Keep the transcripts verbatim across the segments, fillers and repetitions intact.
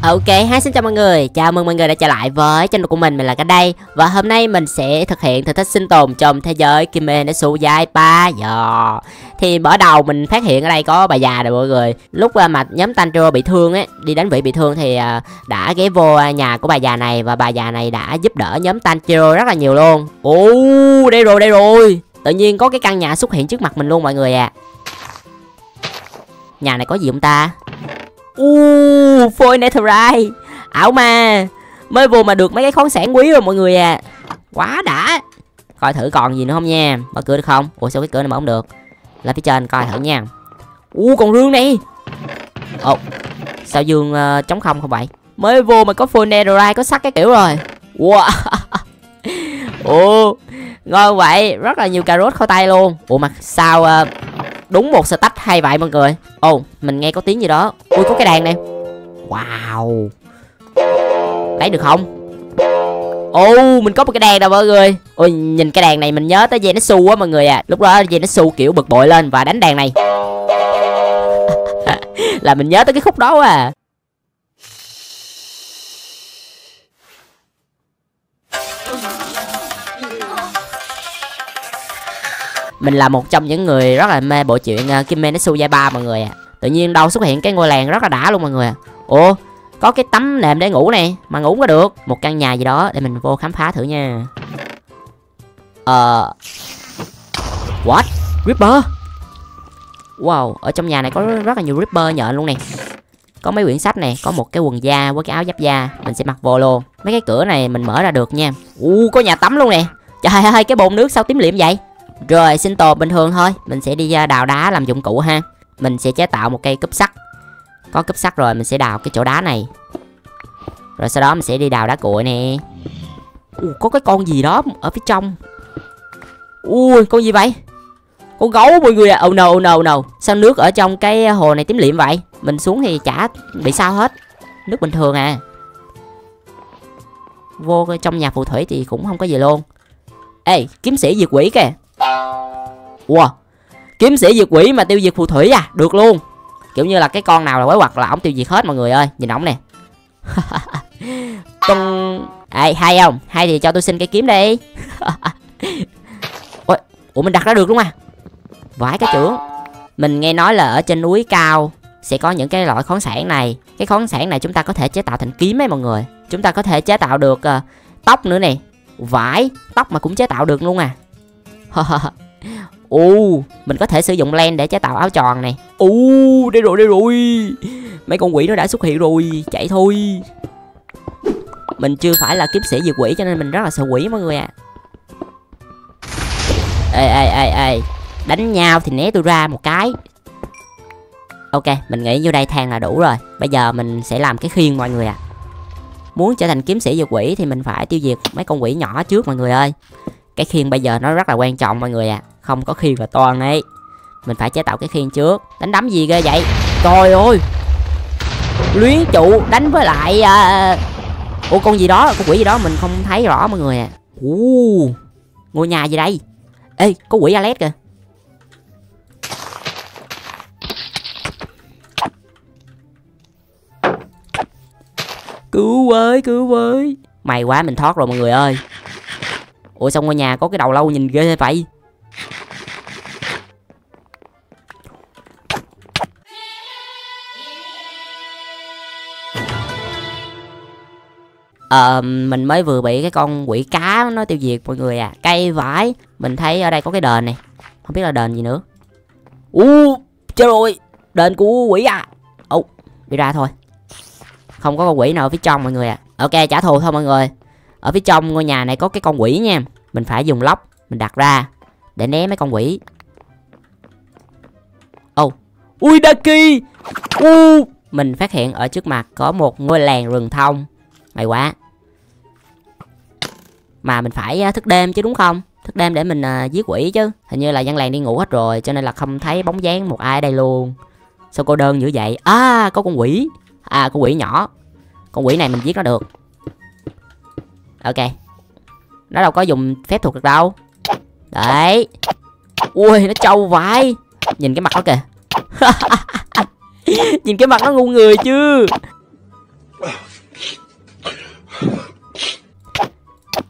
Ok, hi xin chào mọi người, chào mừng mọi người đã trở lại với channel của mình, mình là Cái Đây. Và hôm nay mình sẽ thực hiện thử thách sinh tồn trong thế giới Kimi no Tsushima. Dạ. Thì mở đầu mình phát hiện ở đây có bà già này mọi người. Lúc mà nhóm Tanjiro bị thương ấy, đi đánh vị bị thương thì đã ghé vô nhà của bà già này. Và bà già này đã giúp đỡ nhóm Tanjiro rất là nhiều luôn. Ồ, đây rồi, đây rồi. Tự nhiên có cái căn nhà xuất hiện trước mặt mình luôn mọi người à. Nhà này có gì không ta? Uh, phôi netherite, ảo ma. Mới vô mà được mấy cái khoáng sản quý rồi mọi người à. Quá đã. Coi thử còn gì nữa không nha. Mở cửa được không? Ủa sao cái cửa này mở không được? Lên phía trên coi thử nha. Uh, còn rương này. Ồ, sao dương uh, trống không không vậy? Mới vô mà có phôi netherite, có sắt cái kiểu rồi. Wow. Ồ, ngon vậy. Rất là nhiều cà rốt kho tay luôn. Ủa mà sao uh, đúng một stack hay vậy mọi người. Ồ, oh, mình nghe có tiếng gì đó. Ui, có cái đàn này. Wow. Lấy được không? Ồ, oh, mình có một cái đàn nè mọi người. Ôi, nhìn cái đàn này mình nhớ tới Zenitsu á mọi người à. Lúc đó Zenitsu kiểu bực bội lên và đánh đàn này. Là mình nhớ tới cái khúc đó à. Mình là một trong những người rất là mê bộ truyện uh, Kimi no Tsushima mọi người ạ. À. Tự nhiên đâu xuất hiện cái ngôi làng rất là đã luôn mọi người ạ. À. Ủa, có cái tấm nệm để ngủ này mà ngủ có được. Một căn nhà gì đó để mình vô khám phá thử nha. Ờ uh... What? Ripper. Wow, ở trong nhà này có rất là nhiều Ripper nhện luôn nè. Có mấy quyển sách này, có một cái quần da với cái áo giáp da, mình sẽ mặc vô luôn. Mấy cái cửa này mình mở ra được nha. U, có nhà tắm luôn nè. Trời ơi, cái bồn nước sao tím liệm vậy? Rồi, sinh tồn bình thường thôi. Mình sẽ đi đào đá làm dụng cụ ha. Mình sẽ chế tạo một cây cúp sắt. Có cúp sắt rồi mình sẽ đào cái chỗ đá này. Rồi sau đó mình sẽ đi đào đá cuội nè. Ui, có cái con gì đó ở phía trong. Ui, con gì vậy? Con gấu mọi người à. Oh no, oh no, oh no. Sao nước ở trong cái hồ này tím liệm vậy? Mình xuống thì chả bị sao hết. Nước bình thường à. Vô trong nhà phù thủy thì cũng không có gì luôn. Ê, kiếm sĩ diệt quỷ kìa. Wow, kiếm sĩ diệt quỷ mà tiêu diệt phù thủy à? Được luôn. Kiểu như là cái con nào là quái vật là ổng tiêu diệt hết mọi người ơi. Nhìn ổng nè. Tung. Ê, hay không? Hay thì cho tôi xin cây kiếm đi. Ôi, ủa mình đặt ra được luôn à? Vãi cái chưởng. Mình nghe nói là ở trên núi cao sẽ có những cái loại khoáng sản này. Cái khoáng sản này chúng ta có thể chế tạo thành kiếm ấy mọi người. Chúng ta có thể chế tạo được uh, tóc nữa nè. Vải, tóc mà cũng chế tạo được luôn à. Ồ, mình có thể sử dụng len để chế tạo áo tròn này. Ồ, đây rồi, đây rồi. Mấy con quỷ nó đã xuất hiện rồi. Chạy thôi. Mình chưa phải là kiếm sĩ diệt quỷ cho nên mình rất là sợ quỷ mọi người ạ. À. Ê, ê, ê, ê. Đánh nhau thì né tôi ra một cái. Ok, mình nghĩ vô đây than là đủ rồi. Bây giờ mình sẽ làm cái khiên mọi người ạ. À. Muốn trở thành kiếm sĩ diệt quỷ thì mình phải tiêu diệt mấy con quỷ nhỏ trước mọi người ơi. Cái khiên bây giờ nó rất là quan trọng mọi người à. Không có khiên là toan ấy. Mình phải chế tạo cái khiên trước. Đánh đấm gì ghê vậy? Trời ơi. Luyến trụ đánh với lại uh... Ủa con gì đó, con quỷ gì đó mình không thấy rõ mọi người à. Ồ, ngôi nhà gì đây? Ê, có quỷ Alex kìa. Cứu với, cứu với. May quá mình thoát rồi mọi người ơi. Ủa sao ngôi nhà có cái đầu lâu nhìn ghê thế vậy? Ờ, mình mới vừa bị cái con quỷ cá nó tiêu diệt mọi người à. Cây vải. Mình thấy ở đây có cái đền này. Không biết là đền gì nữa. U, trời ơi. Đền của quỷ à. Ồ, đi ra thôi. Không có con quỷ nào ở phía trong mọi người à. Ok, trả thù thôi mọi người. Ở phía trong ngôi nhà này có cái con quỷ nha. Mình phải dùng lóc mình đặt ra để né mấy con quỷ. Ồ, oh. Ui Daki. uh. Mình phát hiện ở trước mặt có một ngôi làng rừng thông. May quá. Mà mình phải thức đêm chứ đúng không? Thức đêm để mình uh, giết quỷ chứ. Hình như là dân làng đi ngủ hết rồi cho nên là không thấy bóng dáng một ai ở đây luôn. Sao cô đơn dữ vậy? À, có con quỷ. À, con quỷ nhỏ. Con quỷ này mình giết nó được. Ok. Nó đâu có dùng phép thuật được đâu. Đấy. Ui, nó trâu vãi. Nhìn cái mặt nó kìa. Nhìn cái mặt nó ngu người chứ.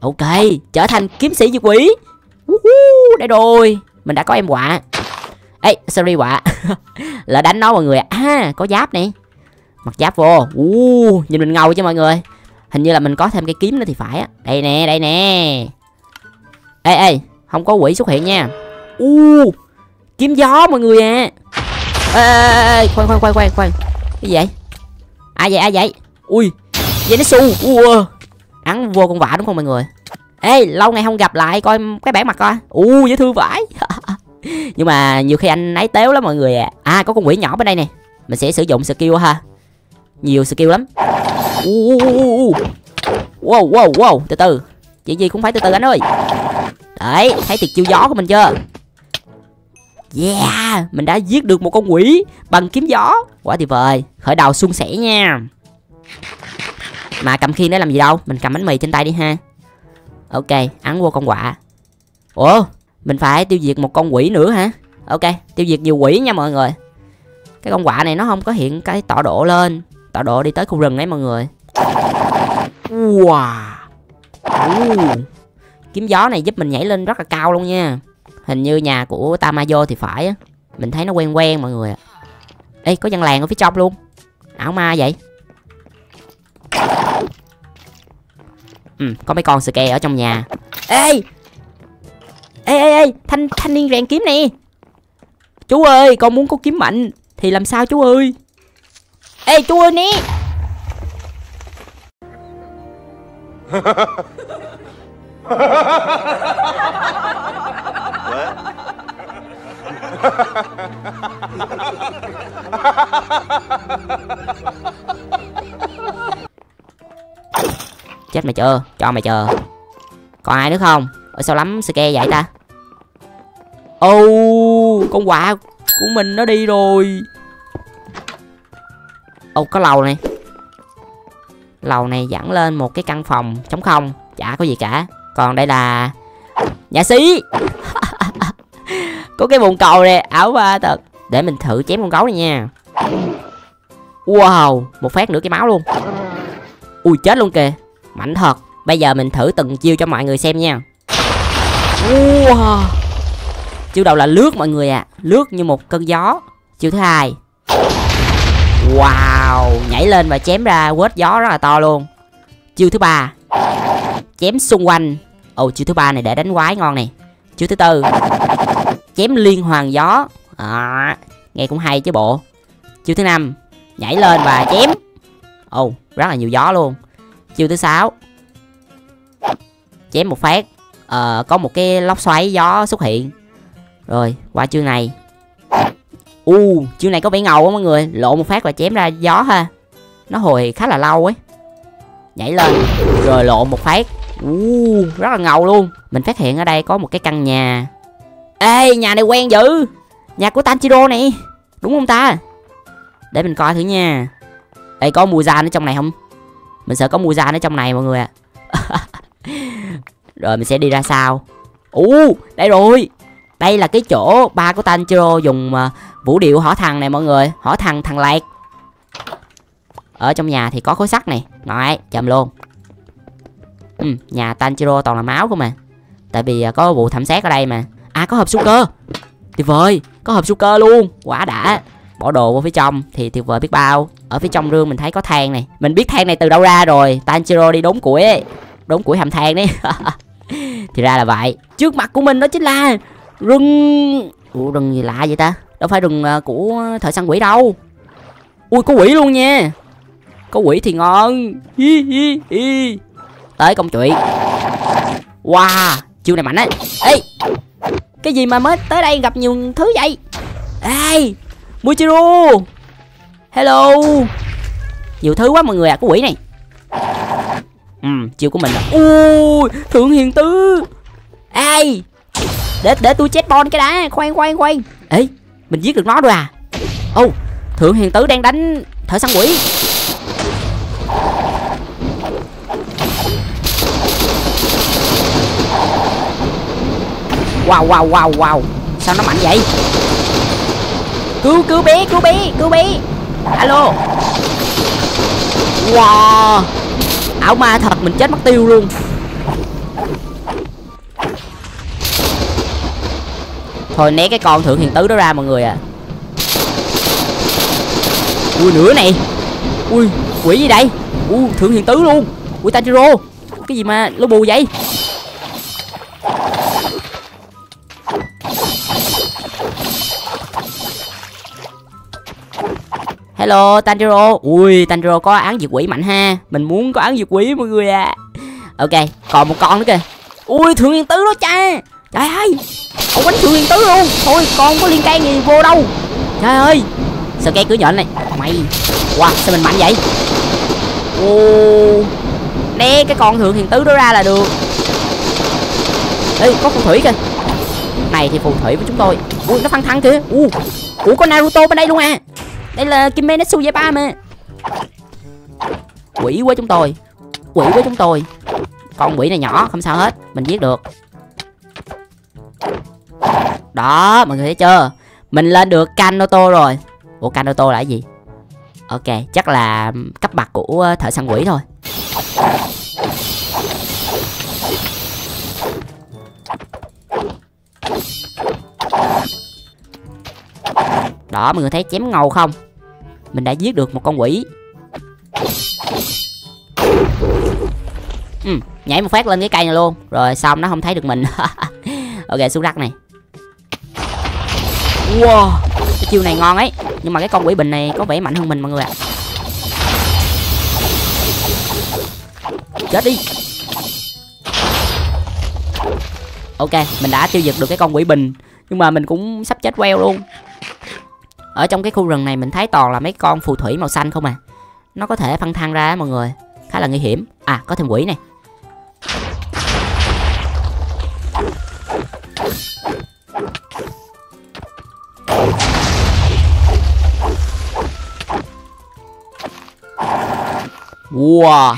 Ok, trở thành kiếm sĩ diệt quỷ. Đây rồi, mình đã có em quạ. Ê, sorry quạ. Lỡ đánh nó mọi người. À, có giáp nè. Mặc giáp vô. uh, Nhìn mình ngầu chứ mọi người. Hình như là mình có thêm cây kiếm nữa thì phải á. Đây nè, đây nè. Ê, ê, không có quỷ xuất hiện nha. uh, Kiếm gió mọi người à. Ê, ê, ê, khoan khoan khoan khoan khoan. Cái gì vậy? Ai vậy, ai vậy? Ui, vậy nó su. uh, Ăn vô con vạ đúng không mọi người? Ê, lâu ngày không gặp lại, coi cái bản mặt coi. U, dễ thương vãi. Nhưng mà nhiều khi anh ấy téo lắm mọi người à. À, có con quỷ nhỏ bên đây nè. Mình sẽ sử dụng skill ha. Nhiều skill lắm. uh, Wow, wow, wow. Từ từ. Chuyện gì cũng phải từ từ anh ơi. Đấy, thấy tuyệt chiêu gió của mình chưa? Yeah, mình đã giết được một con quỷ bằng kiếm gió. Quá tuyệt vời. Khởi đầu suôn sẻ nha. Mà cầm khiên để làm gì đâu. Mình cầm bánh mì trên tay đi ha. Ok, ấn vô con quạ. Ủa, mình phải tiêu diệt một con quỷ nữa hả? Ok, tiêu diệt nhiều quỷ nha mọi người. Cái con quạ này nó không có hiện cái tọa độ lên. Tọa độ đi tới khu rừng ấy mọi người. Wow. uh. Kiếm gió này giúp mình nhảy lên rất là cao luôn nha. Hình như nhà của Tamayo thì phải á. Mình thấy nó quen quen mọi người ạ. Ê, có dân làng ở phía trong luôn. Ảo ma vậy. Ừ, có mấy con scare ở trong nhà. Ê Ê ê ê Thanh thanh niên rèn kiếm nè. Chú ơi, con muốn có kiếm mạnh thì làm sao chú ơi? Ê chú ơi nè. Chết mày chưa? Cho mày chờ. Còn ai nữa không? Ở sao lắm scare vậy ta? Ô, oh, con quạ của mình nó đi rồi. Ô, oh, có lầu này. Lầu này dẫn lên một cái căn phòng trống không, chả có gì cả. Còn đây là nhà xí. Có cái bồn cầu nè, ảo ba thật. Để mình thử chém con gấu này nha. Wow, một phát nữa cái máu luôn. Ui chết luôn kìa. Mạnh thật. Bây giờ mình thử từng chiêu cho mọi người xem nha. Wow. Chiêu đầu là lướt mọi người à. Lướt như một cơn gió. Chiêu thứ hai. Wow. Nhảy lên và chém ra quết gió rất là to luôn. Chiêu thứ ba. Chém xung quanh. Ồ, chiêu thứ ba này để đánh quái ngon này. Chiêu thứ tư. Chém liên hoàn gió. À, nghe cũng hay chứ bộ. Chiêu thứ năm. Nhảy lên và chém. Ồ, rất là nhiều gió luôn. Chiêu thứ sáu. Chém một phát. Ờ, có một cái lốc xoáy gió xuất hiện. Rồi, qua chiêu này. U, uh, chiêu này có vẻ ngầu á mọi người. Lộ một phát và chém ra gió ha. Nó hồi khá là lâu ấy. Nhảy lên rồi lộ một phát. Uh, rất là ngầu luôn. Mình phát hiện ở đây có một cái căn nhà. Ê, nhà này quen dữ. Nhà của Tanjiro này. Đúng không ta? Để mình coi thử nha. Ê, có Muzan ở trong này không? Mình sợ có Muzan ở trong này mọi người ạ. À. Rồi mình sẽ đi ra sau. Ú, uh, đây rồi. Đây là cái chỗ ba của Tanjiro dùng uh, vũ điệu hỏa thần này mọi người. Hỏa thần thằng lạc. Ở trong nhà thì có khối sắt này. Rồi, chầm luôn. Ừ, nhà Tanjiro toàn là máu không mà. Tại vì uh, có vụ thảm sát ở đây mà. À, có hộp su cơ. Tuyệt vời, có hộp su cơ luôn. Quá đã. Bỏ đồ vô phía trong thì tuyệt vời biết bao. Ở phía trong rương mình thấy có than này. Mình biết than này từ đâu ra rồi. Tanjiro đi đốn củi ấy. Đốn củi hầm than đấy. Thì ra là vậy. Trước mặt của mình đó chính là rừng. Ủa, rừng gì lạ vậy ta? Đâu phải rừng uh, của thợ săn quỷ đâu. Ui, có quỷ luôn nha. Có quỷ thì ngon. Hi, hi, hi. Tới công chuyện. Wow, chiêu này mạnh ấy. Ê, cái gì mà mới tới đây gặp nhiều thứ vậy? Ê, Muichiro. Hello. Nhiều thứ quá mọi người à, có quỷ này. Ừ, chiêu của mình là ui, thượng hiền tứ. Ê, để để tôi chết bon cái đã. Khoan khoan khoan. Ê, mình giết được nó rồi à? Ô, oh, thượng hiền tứ đang đánh thợ săn quỷ. Wow wow wow wow. Sao nó mạnh vậy? Cứu cứu bé, cứu bé, cứu bé. Alo. Wow. Ảo ma thật, mình chết mất tiêu luôn. Thôi né cái con thượng hiền tứ đó ra mọi người à. Ui nữa này. Ui quỷ gì đây. Ui thượng hiền tứ luôn. Ui Tanjiro. Cái gì mà lô bù vậy. Hello Tanjiro. Ui Tanjiro có án diệt quỷ mạnh ha. Mình muốn có án diệt quỷ mọi người à. Ok còn một con nữa kìa. Ui thượng hiền tứ đó cha. Trời ơi ông đánh thượng hiền tứ luôn. Thôi con không có liên can gì vô đâu. Trời ơi sợ cây cửa nhện này. Mày wow sao mình mạnh vậy. Ô né cái con thượng hiền tứ đó ra là được. Ê có phù thủy kìa. Này thì phù thủy với chúng tôi. Ui nó phăng thăng kìa. Ui ủa có Naruto bên đây luôn à. Đây là Kimetsu Yaiba mà. Quỷ với chúng tôi. Quỷ với chúng tôi. Con quỷ này nhỏ không sao hết. Mình giết được. Đó mọi người thấy chưa. Mình lên được Kanoto rồi. Ủa Kanoto là cái gì. Ok chắc là cấp bậc của thợ săn quỷ thôi. Đó mọi người thấy chém ngầu không. Mình đã giết được một con quỷ. ừ, Nhảy một phát lên cái cây này luôn. Rồi xong nó không thấy được mình. Ok xuống đất này. Wow cái chiêu này ngon ấy. Nhưng mà cái con quỷ bình này có vẻ mạnh hơn mình mọi người ạ. Chết đi. Ok mình đã tiêu diệt được cái con quỷ bình. Nhưng mà mình cũng sắp chết queo luôn. Ở trong cái khu rừng này mình thấy toàn là mấy con phù thủy màu xanh không à. Nó có thể phăng thăng ra mọi người. Khá là nguy hiểm. À có thêm quỷ này. Wow.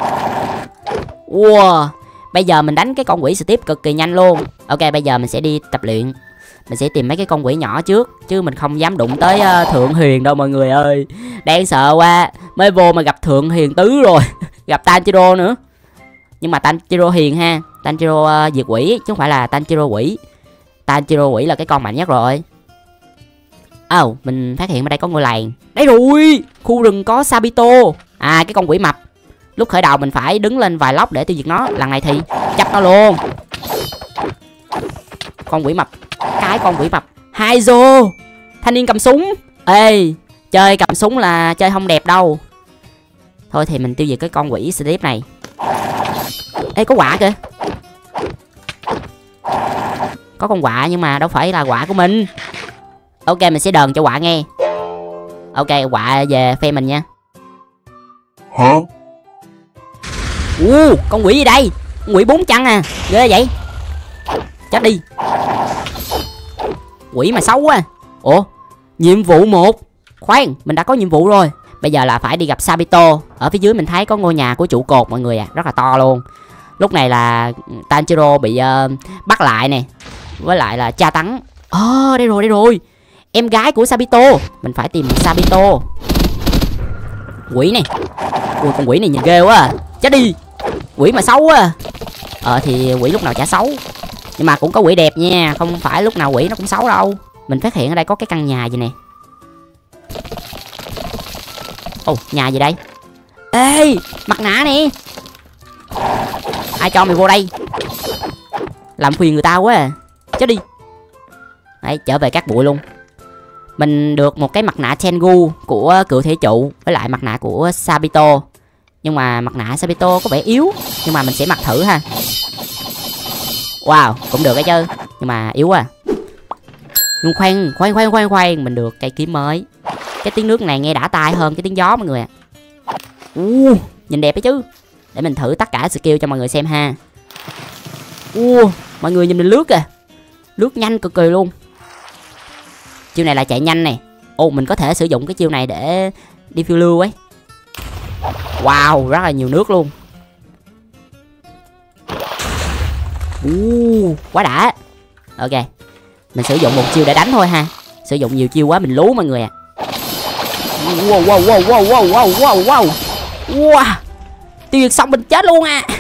Wow. Bây giờ mình đánh cái con quỷ Steve cực kỳ nhanh luôn. Ok bây giờ mình sẽ đi tập luyện. Mình sẽ tìm mấy cái con quỷ nhỏ trước. Chứ mình không dám đụng tới uh, Thượng Huyền đâu mọi người ơi. Đang sợ quá. Mới vô mà gặp Thượng Huyền tứ rồi. Gặp Tanjiro nữa. Nhưng mà Tanjiro hiền ha. Tanjiro uh, diệt quỷ chứ không phải là Tanjiro quỷ. Tanjiro quỷ là cái con mạnh nhất rồi. Ồ oh, mình phát hiện ở đây có ngôi làng. Đây rồi. Khu rừng có Sabito. À cái con quỷ mập. Lúc khởi đầu mình phải đứng lên vài lóc để tiêu diệt nó. Lần này thì chấp nó luôn. Con quỷ mập. Cái con quỷ mập. Haizo. Thanh niên cầm súng. Ê chơi cầm súng là chơi không đẹp đâu. Thôi thì mình tiêu diệt cái con quỷ Steve này. Ê có quả kìa. Có con quạ nhưng mà đâu phải là quạ của mình. Ok mình sẽ đờn cho quạ nghe. Ok quạ về phe mình nha. Hả? uh, Con quỷ gì đây. Quỷ bốn chân à. Ghê vậy. Chết đi. Quỷ mà xấu quá. Ủa nhiệm vụ một. Khoan mình đã có nhiệm vụ rồi. Bây giờ là phải đi gặp Sabito. Ở phía dưới mình thấy có ngôi nhà của trụ cột mọi người à. Rất là to luôn. Lúc này là Tanjiro bị uh, bắt lại nè. Với lại là tra tấn. Ồ oh, đây rồi đây rồi. Em gái của Sabito. Mình phải tìm Sabito. Quỷ này. Ui con quỷ này nhìn ghê quá à. Chết đi. Quỷ mà xấu quá à. Ờ thì quỷ lúc nào chả xấu. Nhưng mà cũng có quỷ đẹp nha. Không phải lúc nào quỷ nó cũng xấu đâu. Mình phát hiện ở đây có cái căn nhà gì nè. Ồ nhà gì đây. Ê mặt nạ nè. Ai cho mày vô đây. Làm phiền người ta quá à. Chết đi. Đấy trở về các bụi luôn. Mình được một cái mặt nạ Tengu của cựu thể trụ. Với lại mặt nạ của Sabito. Nhưng mà mặt nạ Sabito có vẻ yếu. Nhưng mà mình sẽ mặc thử ha. Wow cũng được cái chứ. Nhưng mà yếu à. Nhưng khoan khoan khoan khoan khoan. Mình được cây kiếm mới. Cái tiếng nước này nghe đã tai hơn cái tiếng gió mọi người ạ. à. uh, Nhìn đẹp đấy chứ. Để mình thử tất cả skill cho mọi người xem ha. uh, Mọi người nhìn mình lướt kìa. Lướt nhanh cực kỳ luôn. Chiêu này là chạy nhanh này. Ồ mình có thể sử dụng cái chiêu này để đi phiêu lưu ấy. Wow rất là nhiều nước luôn. uh, Quá đã. Ok mình sử dụng một chiêu để đánh thôi ha. Sử dụng nhiều chiêu quá mình lú mọi người ạ. à. Wow wow wow wow wow wow wow wow. Wow tiêu diệt xong mình chết luôn à.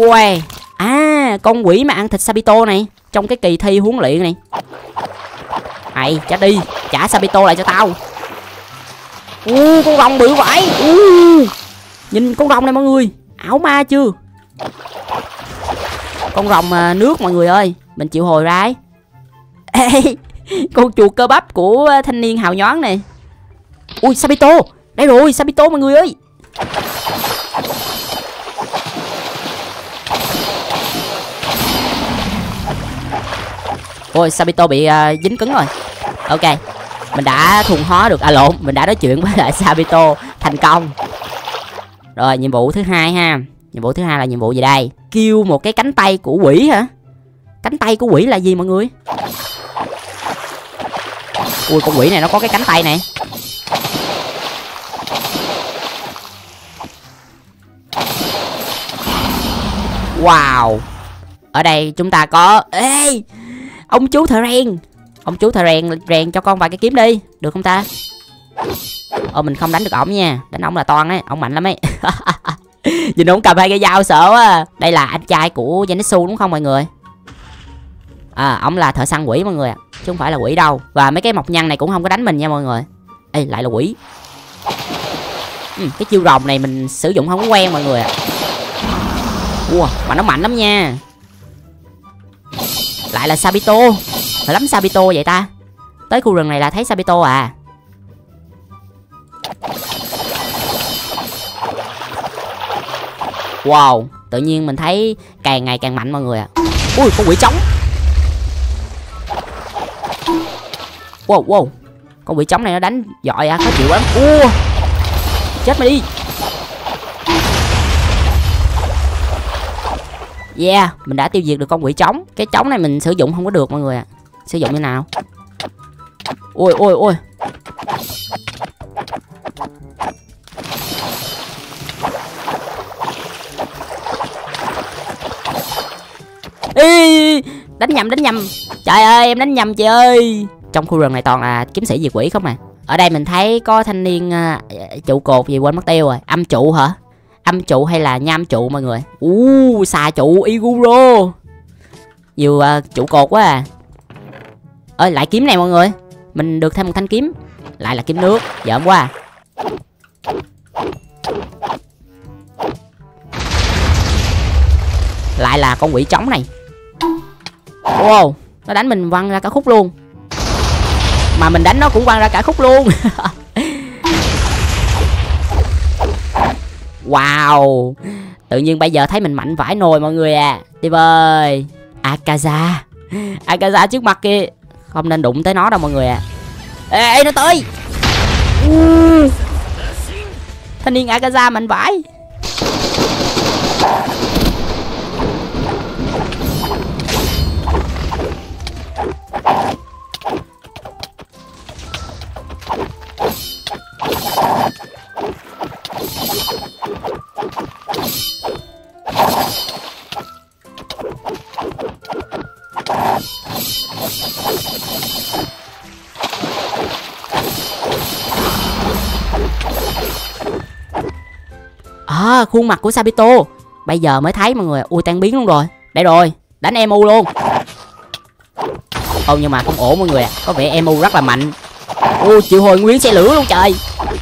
Ui. À, con quỷ mà ăn thịt Sabito này trong cái kỳ thi huấn luyện này. Hay, trả đi, trả Sabito lại cho tao. U, con rồng bự vãi. U, nhìn con rồng này mọi người, ảo ma chưa? Con rồng à, nước mọi người ơi, mình chịu hồi ra ấy. Ê, con chuột cơ bắp của thanh niên hào nhoáng này. Ui, Sabito, đây rồi, Sabito mọi người ơi. Ôi, Sabito bị uh, dính cứng rồi. Ok, mình đã thuần hóa được, à lộn, mình đã nói chuyện với lại Sabito thành công. Rồi, nhiệm vụ thứ hai ha. Nhiệm vụ thứ hai là nhiệm vụ gì đây? Kêu một cái cánh tay của quỷ hả? Cánh tay của quỷ là gì mọi người? Ui, con quỷ này nó có cái cánh tay này. Wow. Ở đây chúng ta có... Ê, ông chú thợ rèn. Ông chú thợ rèn rèn cho con vài cái kiếm đi, được không ta? Ờ, mình không đánh được ổng nha. Đánh ổng là toan ấy, ổng mạnh lắm ấy. Nhìn ổng cầm hai cái dao sợ quá. Đây là anh trai của Zenitsu đúng không mọi người? À, ổng là thợ săn quỷ mọi người ạ, chứ không phải là quỷ đâu. Và mấy cái mọc nhăn này cũng không có đánh mình nha mọi người. Ê, lại là quỷ. Ừ, cái chiêu rồng này mình sử dụng không có quen mọi người ạ. Ua, mà nó mạnh lắm nha. Lại là Sabito. Phải lắm Sabito vậy ta. Tới khu rừng này là thấy Sabito à. Wow, tự nhiên mình thấy càng ngày càng mạnh mọi người ạ. Ui, con quỷ trống. Wow, wow. Con quỷ trống này nó đánh giỏi à, khó chịu lắm. Ua, chết mày đi. Yeah, mình đã tiêu diệt được con quỷ trống. Cái trống này mình sử dụng không có được mọi người ạ. Sử dụng như nào? Ôi ôi ôi. Ê, đánh nhầm đánh nhầm. Trời ơi, em đánh nhầm chị ơi. Trong khu rừng này toàn là kiếm sĩ diệt quỷ không à. Ở đây mình thấy có thanh niên uh, trụ cột gì quên mất tiêu rồi. Âm trụ hả? Âm trụ hay là nham trụ mọi người? Uh, xà trụ Iguro. Nhiều uh, trụ cột quá à. Ơi, lại kiếm này mọi người. Mình được thêm một thanh kiếm. Lại là kiếm nước, giỡn quá à. Lại là con quỷ trống này. Wow, nó đánh mình văng ra cả khúc luôn. Mà mình đánh nó cũng văng ra cả khúc luôn. Wow, tự nhiên bây giờ thấy mình mạnh vãi nồi mọi người à. Đi ơi, Akaza. Akaza trước mặt kia. Không nên đụng tới nó đâu mọi người à. Ê, ê nó tới. uh. Thanh niên Akaza mạnh vãi. À, khuôn mặt của Sabito. Bây giờ mới thấy mọi người. Ui, tan biến luôn rồi. Đây rồi, đánh em u luôn. Ồ, nhưng mà không ổn mọi người à. Có vẻ em u rất là mạnh. Ui, chịu hồi nguyên xe lửa luôn trời.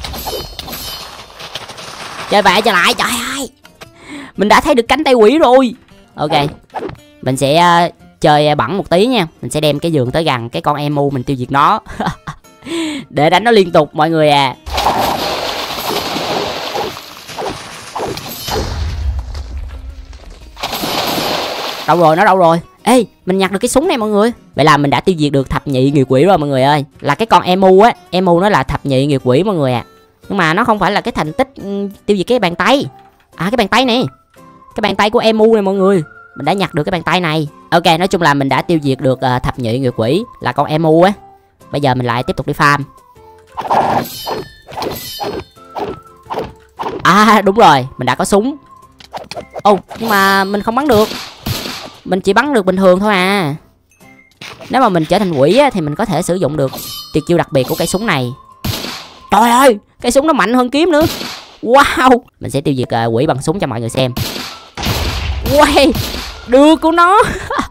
Chơi vậy trở lại, trời ơi. Mình đã thấy được cánh tay quỷ rồi. Ok, mình sẽ uh, chơi bẩn một tí nha. Mình sẽ đem cái giường tới gần cái con em u mình tiêu diệt nó. Để đánh nó liên tục mọi người à. Đâu rồi, nó đâu rồi? Ê, mình nhặt được cái súng này mọi người. Vậy là mình đã tiêu diệt được thập nhị nghiệt quỷ rồi mọi người ơi. Là cái con emu á. Emu nó là thập nhị nghiệt quỷ mọi người ạ. À. Nhưng mà nó không phải là cái thành tích um, tiêu diệt cái bàn tay. À, cái bàn tay này. Cái bàn tay của emu này mọi người. Mình đã nhặt được cái bàn tay này. Ok, nói chung là mình đã tiêu diệt được uh, thập nhị nghiệt quỷ. Là con emu á. Bây giờ mình lại tiếp tục đi farm. À, đúng rồi, mình đã có súng. Ồ, nhưng mà mình không bắn được. Mình chỉ bắn được bình thường thôi à. Nếu mà mình trở thành quỷ á, thì mình có thể sử dụng được tuyệt chiêu đặc biệt của cây súng này. Trời ơi, cây súng nó mạnh hơn kiếm nữa. Wow. Mình sẽ tiêu diệt uh, quỷ bằng súng cho mọi người xem. Quay đưa của nó.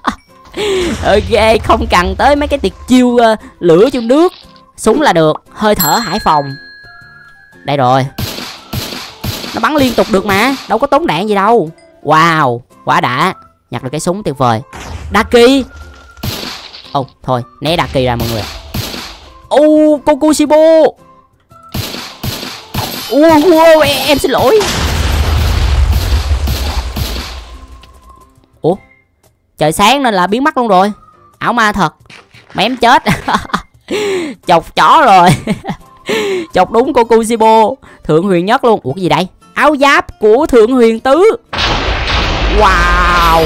Ok, không cần tới mấy cái tuyệt chiêu uh, lửa trong nước. Súng là được. Hơi thở hải phòng. Đây rồi. Nó bắn liên tục được mà, đâu có tốn đạn gì đâu. Wow, quá đã. Nhặt được cái súng tuyệt vời. Daki. Ồ, oh, thôi, né Daki ra mọi người. Ô, oh, Kokushibo. Ui, uh, em, em xin lỗi. Ủa, trời sáng nên là biến mất luôn rồi. Ảo ma thật. Mà em chết. Chọc chó rồi. Chọc đúng Kokushibo. Thượng huyền nhất luôn. Ủa cái gì đây? Áo giáp của thượng huyền tứ. Wow.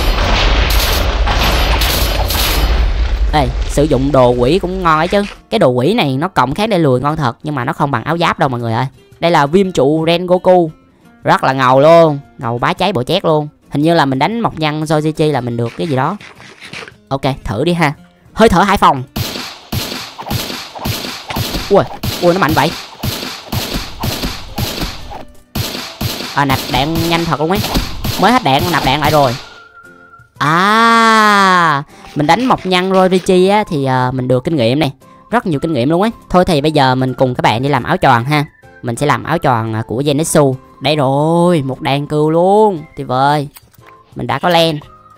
Ê, sử dụng đồ quỷ cũng ngon ấy chứ. Cái đồ quỷ này nó cộng kháng để lùi ngon thật. Nhưng mà nó không bằng áo giáp đâu mọi người ơi. Đây là viêm trụ Rengoku. Rất là ngầu luôn. Ngầu bá cháy bộ chét luôn. Hình như là mình đánh mọc nhăn Zojichi là mình được cái gì đó. Ok, thử đi ha. Hơi thở hải phòng. Ui, ui nó mạnh vậy. À, nạp đạn nhanh thật luôn ấy. Mới hết đạn nạp đạn lại rồi. À, mình đánh mọc nhăn Zojichi á thì uh, mình được kinh nghiệm này. Rất nhiều kinh nghiệm luôn ấy. Thôi thì bây giờ mình cùng các bạn đi làm áo choàng ha. Mình sẽ làm áo choàng của Zenitsu. Đây rồi, một đàn cừu luôn. Tuyệt vời. Mình đã có len.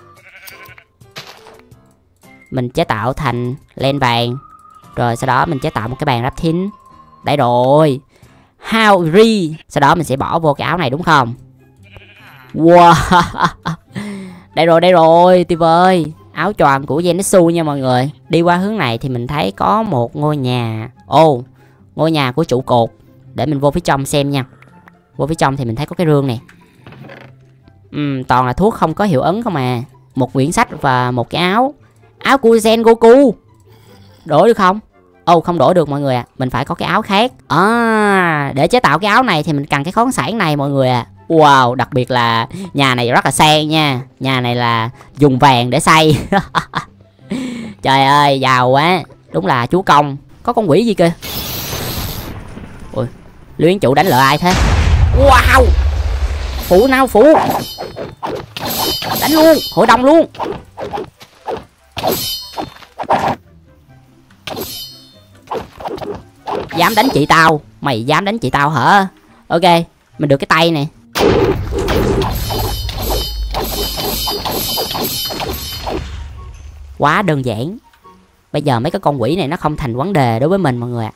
Mình chế tạo thành len vàng. Rồi sau đó mình chế tạo một cái bàn ráp thính. Đây rồi. Haori. Sau đó mình sẽ bỏ vô cái áo này đúng không? Wow. Đây rồi, đây rồi. Tuyệt vời. Áo choàng của Zenitsu nha mọi người. Đi qua hướng này thì mình thấy có một ngôi nhà. Ồ, oh, ngôi nhà của trụ cột. Để mình vô phía trong xem nha. Vô phía trong thì mình thấy có cái rương này. Uhm, toàn là thuốc không có hiệu ứng không à. Một quyển sách và một cái áo. Áo của Sengoku. Đổi được không? Ồ, oh, không đổi được mọi người ạ. À. Mình phải có cái áo khác. À, để chế tạo cái áo này thì mình cần cái khoáng sản này mọi người ạ. À. Wow, đặc biệt là nhà này rất là sang nha. Nhà này là dùng vàng để xây. Trời ơi, giàu quá. Đúng là chú công. Có con quỷ gì kìa. Ui, luyến trụ đánh lợi ai thế? Wow. Phụ nào phụ. Đánh luôn, hội đồng luôn. Dám đánh chị tao. Mày dám đánh chị tao hả? Ok, mình được cái tay nè. Quá đơn giản. Bây giờ mấy cái con quỷ này nó không thành vấn đề đối với mình mọi người ạ.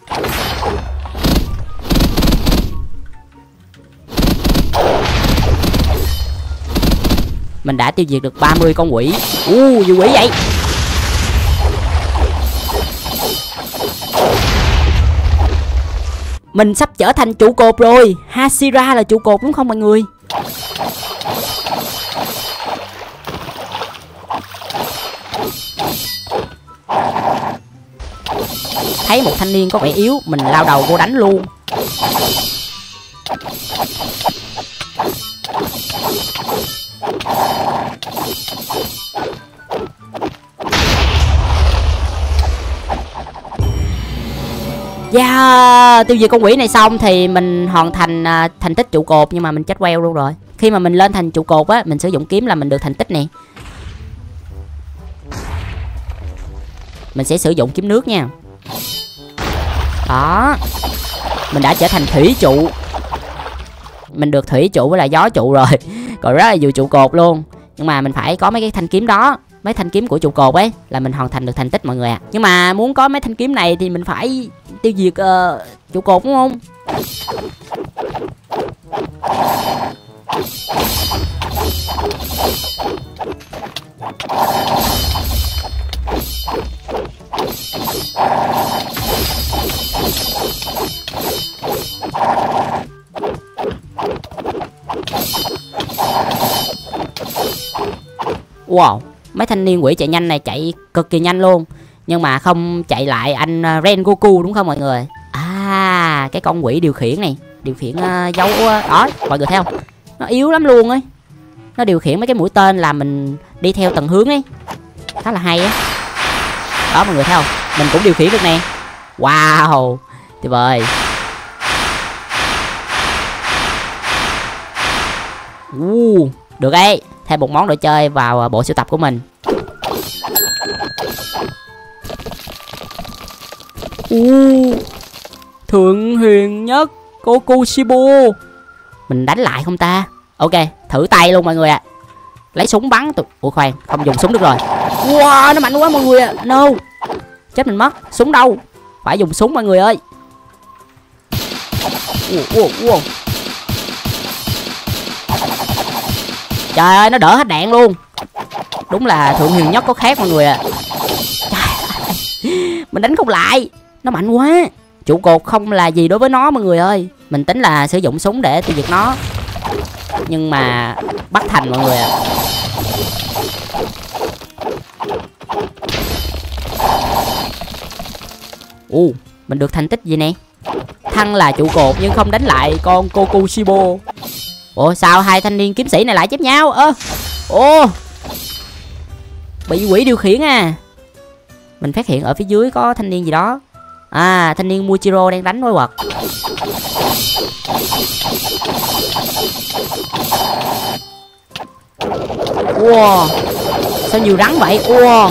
Mình đã tiêu diệt được ba mươi con quỷ. U, gì quỷ vậy? Mình sắp trở thành trụ cột rồi. Hashira là trụ cột đúng không mọi người? Thấy một thanh niên có vẻ yếu, mình lao đầu vô đánh luôn. Yeah, tiêu diệt con quỷ này xong thì mình hoàn thành uh, thành tích trụ cột. Nhưng mà mình chết queo luôn rồi. Khi mà mình lên thành trụ cột á, mình sử dụng kiếm là mình được thành tích nè. Mình sẽ sử dụng kiếm nước nha. Đó. Mình đã trở thành thủy trụ. Mình được thủy trụ với là gió trụ rồi. Còn rất là nhiều trụ cột luôn. Nhưng mà mình phải có mấy cái thanh kiếm đó. Mấy thanh kiếm của trụ cột ấy là mình hoàn thành được thành tích mọi người ạ. À. Nhưng mà muốn có mấy thanh kiếm này thì mình phải tiêu diệt uh, trụ cột đúng không? Wow, mấy thanh niên quỷ chạy nhanh này chạy cực kỳ nhanh luôn. Nhưng mà không chạy lại anh Rengoku đúng không mọi người? À, cái con quỷ điều khiển này. Điều khiển uh, dấu uh, đó, mọi người thấy không? Nó yếu lắm luôn ấy. Nó điều khiển mấy cái mũi tên làm mình đi theo từng hướng ấy. Khá là hay á. Đó mọi người thấy không? Mình cũng điều khiển được nè. Wow, tuyệt vời. Uh, được ấy. thêm một món đồ chơi vào bộ sưu tập của mình. uh, Thượng huyền nhất Kokushibo. Mình đánh lại không ta? Ok, thử tay luôn mọi người ạ. À. Lấy súng bắn tụi. Ủa khoan, không dùng súng được rồi. Wow, nó mạnh quá mọi người ạ. À. No. Chết mình mất. Súng đâu? Phải dùng súng mọi người ơi. Wow, wow, wow. Trời ơi, nó đỡ hết đạn luôn. Đúng là thượng huyền nhất có khác mọi người ạ. À. Mình đánh không lại. Nó mạnh quá. Trụ cột không là gì đối với nó mọi người ơi. Mình tính là sử dụng súng để tiêu diệt nó, nhưng mà bắt thành mọi người ạ. À. Ồ, uh, mình được thành tích gì nè. Thăng là trụ cột nhưng không đánh lại con Kokushibo. Ủa sao hai thanh niên kiếm sĩ này lại chém nhau? Ơ. Ồ. Bị quỷ điều khiển à. Mình phát hiện ở phía dưới có thanh niên gì đó. À, thanh niên Muichiro đang đánh quái vật. Wow. Sao nhiều rắn vậy? Wow.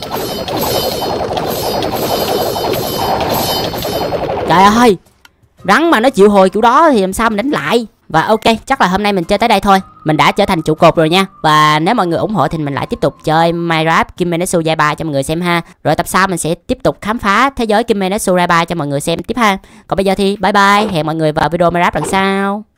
Trời ơi, rắn mà nó chịu hồi kiểu đó thì làm sao mình đánh lại. Và ok, chắc là hôm nay mình chơi tới đây thôi. Mình đã trở thành trụ cột rồi nha. Và nếu mọi người ủng hộ thì mình lại tiếp tục chơi Minecraft Kimenetsu Yaiba cho mọi người xem ha. Rồi tập sau mình sẽ tiếp tục khám phá thế giới Kimenetsu Yaiba cho mọi người xem tiếp ha. Còn bây giờ thì bye bye, hẹn mọi người vào video Minecraft lần sau.